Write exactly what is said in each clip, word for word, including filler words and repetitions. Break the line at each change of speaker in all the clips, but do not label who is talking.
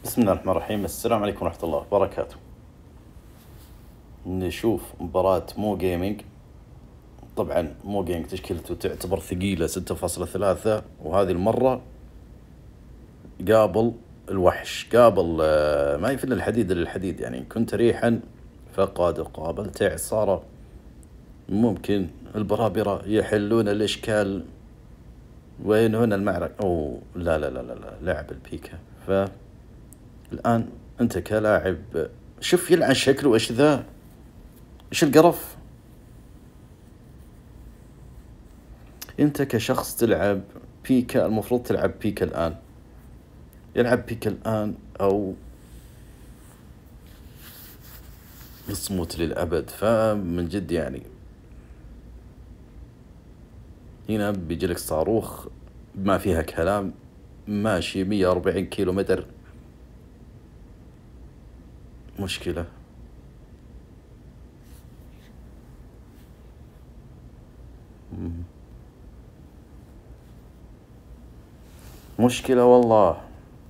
بسم الله الرحمن الرحيم. السلام عليكم ورحمة الله وبركاته. نشوف مباراة مو جيمنج. طبعا مو جيمنج تشكيلته تعتبر ثقيلة ستة فاصلة ثلاثة، وهذه المرة قابل الوحش، قابل آه، ما يفل الحديد للحديد، يعني كنت ريحا فقد قابلت إعصارا. ممكن البرابرة يحلون الإشكال. وين هنا المعركة؟ أوه لا لا لا لا, لا. لعب البيكا. فالآن أنت كلاعب شوف يلعن شكله، إيش ذا؟ إيش القرف؟ أنت كشخص تلعب بيكا المفروض تلعب بيكا الآن، يلعب بيكا الآن أو يصمت للأبد. فمن جد يعني هنا بيجيلك صاروخ ما فيها كلام، ماشي مية وأربعين كيلو متر. مشكلة مشكلة والله.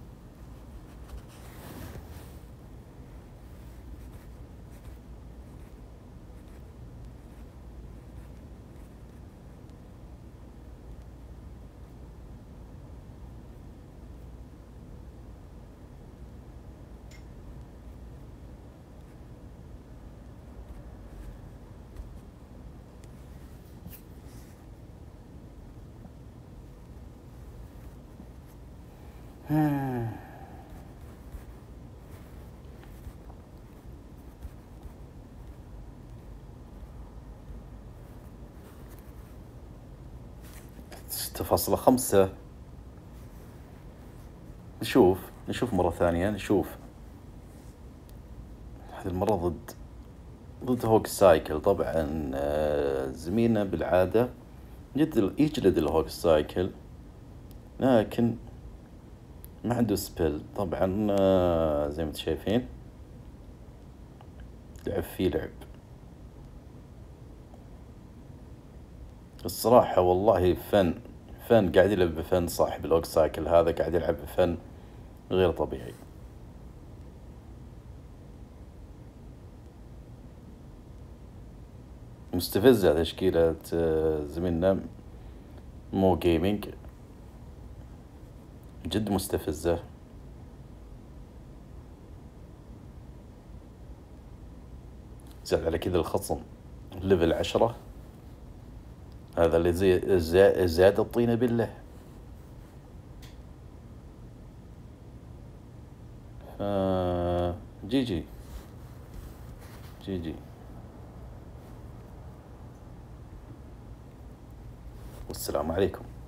ستة فاصلة خمسة. نشوف نشوف مرة ثانية. نشوف هذه المرة ضد ضد هوك سايكل. طبعا آه، زميلنا بالعادة جد يجلد الهوك سايكل، لكن ما عنده سبيل. طبعا آه، زي ما انتم شايفين لعب فيه لعب الصراحة والله فن فن قاعد يلعب بفن. صاحب الهوك سايكل هذا قاعد يلعب بفن غير طبيعي. مستفزة تشكيلة آه، زميلنا مو جيمنج، جد مستفزة. زاد على كذا الخصم ليفل عشرة، هذا اللي زي زا- زاد الطينة بالله. ف جي جي جي جي والسلام عليكم.